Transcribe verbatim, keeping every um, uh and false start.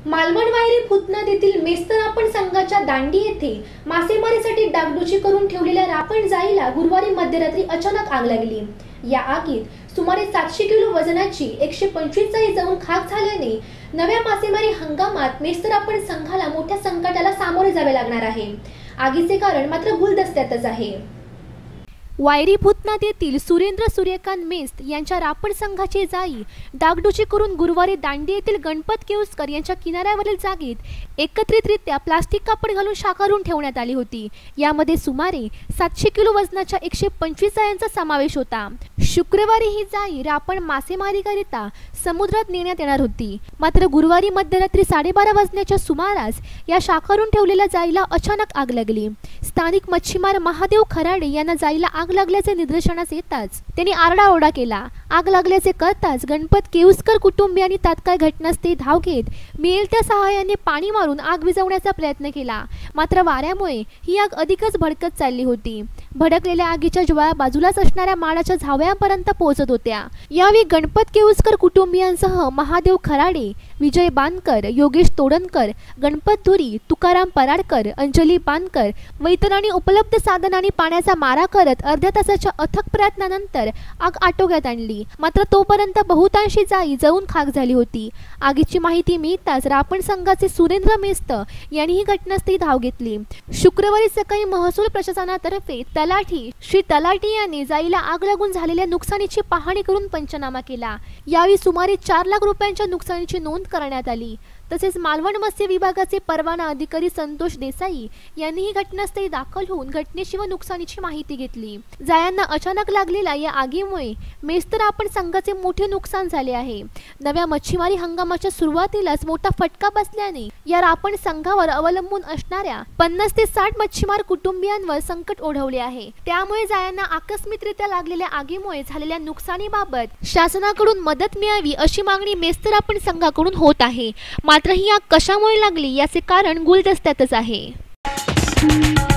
मालवण वायरी भूत नदीतील मेस्तर रापण संघाच्या दांडी येथे मासेमारीसाठी डागडुजी करून ठेवलेल्या रापण जाळीला गुरुवारी मध्यरात्री अचानक आग लागली। या आगीत सुमारे सातशे किलो वजनाची एकशे पंचवीस जाळी जळून खाक झाल्याने नव्या मासेमारी हंगामात मेस्तर रापण संघाला मोठ्या संकटाला सामोरे जावे लागणार आहे। आगीचे कारण मात्र गुलदस्त्यातच आहे। वायरी भूत नदीतील सुरेंद्र सूर्यकांत मेस्त यांच्या रापण संघाची जाळी डागडुजी करून गुरुवारी दांडी येथील गणपत केवस्कर यांच्या किनाऱ्यावरील जागेत एकत्रितरित्या प्लास्टिक कापड घालून शाकारून ठेवण्यात आली होती। यामध्ये सुमारे सातशे किलो वजनाच्या एकशे पंचवीस जाळ्यांचा समावेश होता। शुक्रवारी ही जाळी रापण मासेमारीकरिता समुद्रात नेण्यात येणार होती, मात्र गुरुवारी मध्यरात्री साडेबारा वाजण्याच्या सुमारास या शाकारून ठेवलेल्या जाळीला अचानक आग लागली। स्थानिक मच्छीमार महादेव खराडे यांना जाळीला आग लागल्याचे निदर्शनास येताच त्यांनी आरडाओरडा केला। आग लागल्याचे कळताच गणपत केवस्कर कुटुंबियांनी तात्काळ घटनास्थळी धाव घेत मिळेल त्या सहाय्याने पाणी मारून आग विझवण्याचा प्रयत्न केला, मात्र वाऱ्यामुळे ही आग अधिकच भडकत चालली होती। भडकलेल्या आगीच्या ज्वाळा बाजूलाच असणाऱ्या माडाच्या झावळ्यांपर्यंत पोहोचत होत्या। यावेळी गणपत केवस्कर कुटुंबियांसह महादेव खराडे, विजय बांदकर, योगेश तोडणकर, गणपत धुरी, तुकाराम पराडकर, अंजली बांदकर व इतरांनी उपलब्ध साधनांनी पाण्याचा मारा करत अर्ध्या तासाच्या अथक प्रयत्नानंतर आग आटोक्यात आणली, मात्र तोपर्यंत बहुतांशी जाळी जळून खाक झाली होती। आगीची माहिती मिळताच रापण संघाचे सुरेंद्र मेस्त यांनी ही घटनास्थळी धाव घेतली। शुक्रवारी सकाळी महसूल प्रशासनातर्फे तलाठी श्री तलाठी यांनी जाळीला आग लागून झालेल्या नुकसानीची पाहणी करून पंचनामा केला। यावेळी सुमारे चार लाख रुपयांच्या नुकसानीची नोंद करण्यात आली। तसेच मालवण मत्स्य विभागाचे परवाना अधिकारी संतोष देसाई यांनी ही घटनास्थळी दाखल होऊन घटनेची व नुकसानीची माहिती घेतली। जाळ्यांना अचानक लागलेल्या या आगीमुळे मेस्तर रापण संघाचे मोठे नुकसान झाले आहे। नव्या मच्छीमारी हंगामाच्या सुरुवातीलाच मोठा फटका बसल्याने या रापण संघावर अवलंबून असणाऱ्या पन्नास ते साठ मच्छीमार कुटुंबियांवर संकट ओढवले आहे। त्यामुळे जाळ्यांना आकस्मिकरित्या लागलेल्या आगीमुळे झालेल्या नुकसानीबाबत शासनाकडून मदत मिळावी अशी मागणी मेस्तर रापण संघाकडून होत आहे। मात्र ही आग कशामुळे लागली याचे कारण गुलदस्त्यातच आहे।